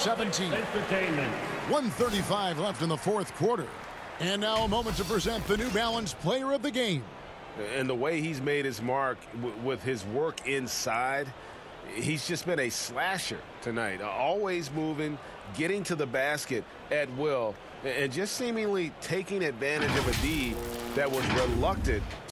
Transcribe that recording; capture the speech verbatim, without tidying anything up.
seventeen. Entertainment. one thirty-five left in the fourth quarter. And now a moment to present the New Balance Player of the Game. And the way he's made his mark with his work inside, he's just been a slasher tonight. Always moving, getting to the basket at will, and just seemingly taking advantage of a D that was reluctant